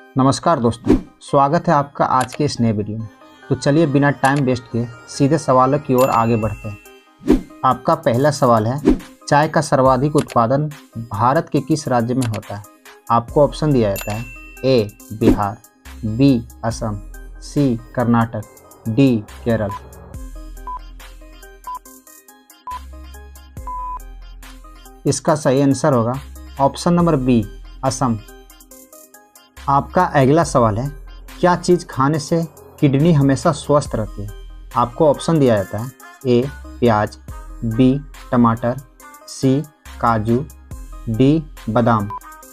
नमस्कार दोस्तों, स्वागत है आपका आज के इस नए वीडियो में। तो चलिए बिना टाइम वेस्ट किए सीधे सवालों की ओर आगे बढ़ते हैं। आपका पहला सवाल है, चाय का सर्वाधिक उत्पादन भारत के किस राज्य में होता है? आपको ऑप्शन दिया जाता है A Bihar, B Assam, C Karnataka, D Kerala. इसका सही आंसर होगा ऑप्शन नंबर बी असम। आपका अगला सवाल है, क्या चीज़ खाने से किडनी हमेशा स्वस्थ रहती है? आपको ऑप्शन दिया जाता है ए प्याज, बी टमाटर, सी काजू, डी बादाम।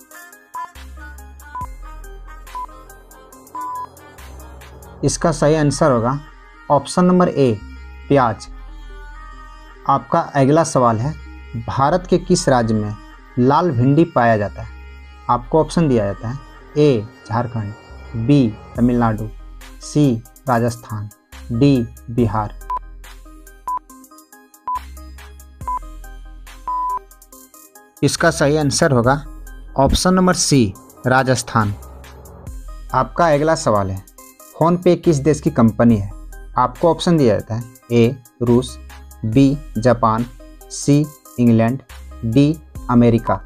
इसका सही आंसर होगा ऑप्शन नंबर ए प्याज। आपका अगला सवाल है, भारत के किस राज्य में लाल भिंडी पाया जाता है? आपको ऑप्शन दिया जाता है A Jharkhand, B Tamil Nadu, C Rajasthan, D Bihar. इसका सही आंसर होगा ऑप्शन नंबर सी राजस्थान। आपका अगला सवाल है, फोनपे किस देश की कंपनी है? आपको ऑप्शन दिया जाता है ए रूस, B Japan, C England, D America.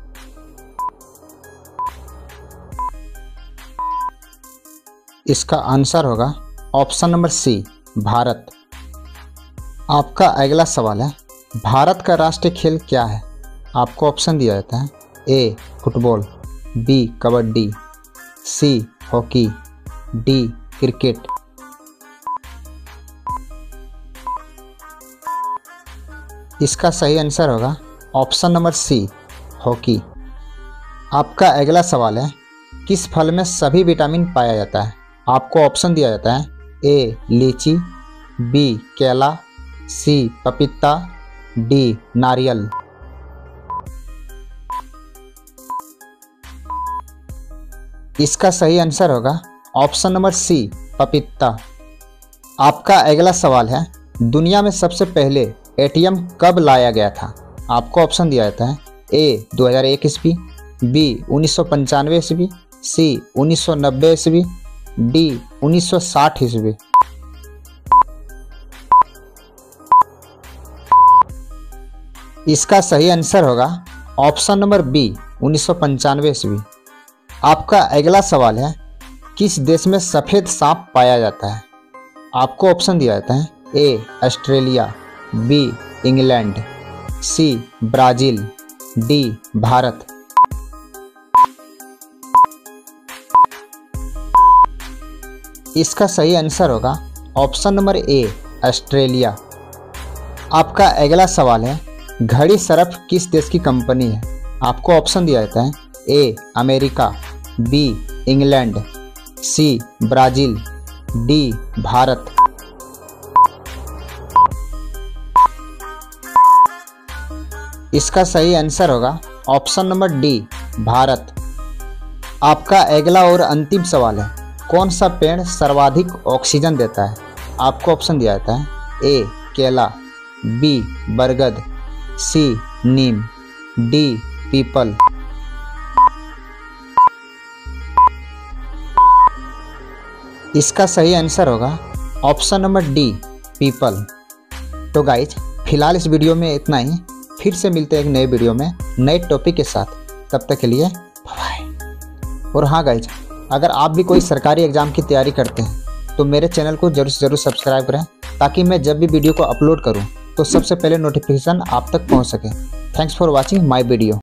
इसका आंसर होगा ऑप्शन नंबर सी भारत। आपका अगला सवाल है, भारत का राष्ट्रीय खेल क्या है? आपको ऑप्शन दिया जाता है A football, B kabaddi, C hockey, D cricket. इसका सही आंसर होगा ऑप्शन नंबर सी हॉकी। आपका अगला सवाल है, किस फल में सभी विटामिन पाया जाता है? आपको ऑप्शन दिया जाता है ए लीची, बी केला, सी पपीता, डी नारियल। इसका सही आंसर होगा ऑप्शन नंबर सी पपीता। आपका अगला सवाल है, दुनिया में सबसे पहले एटीएम कब लाया गया था? आपको ऑप्शन दिया जाता है ए 2001 ईस्वी, बी 1995 ईस्वी, सी 1990 ईस्वी, डी 1960 ईस्वी। इसका सही आंसर होगा ऑप्शन नंबर बी 1995 ईस्वी। आपका अगला सवाल है, किस देश में सफ़ेद सांप पाया जाता है? आपको ऑप्शन दिया जाता है A Australia, B England, C Brazil, D Bharat. इसका सही आंसर होगा ऑप्शन नंबर ए ऑस्ट्रेलिया। आपका अगला सवाल है, घड़ी सर्फ किस देश की कंपनी है? आपको ऑप्शन दिया जाता है A America, B England, C Brazil, D Bharat. इसका सही आंसर होगा ऑप्शन नंबर डी भारत। आपका अगला और अंतिम सवाल है, कौन सा पेड़ सर्वाधिक ऑक्सीजन देता है? आपको ऑप्शन दिया जाता है ए केला, बी बरगद, सी नीम, डी पीपल। इसका सही आंसर होगा ऑप्शन नंबर डी पीपल। तो गाइज फिलहाल इस वीडियो में इतना ही। फिर से मिलते हैं एक नए वीडियो में नए टॉपिक के साथ। तब तक के लिए बाय। और हाँ गाइज, अगर आप भी कोई सरकारी एग्ज़ाम की तैयारी करते हैं तो मेरे चैनल को ज़रूर से ज़रूर सब्सक्राइब करें, ताकि मैं जब भी वीडियो को अपलोड करूं तो सबसे पहले नोटिफिकेशन आप तक पहुंच सके। Thanks for watching my video.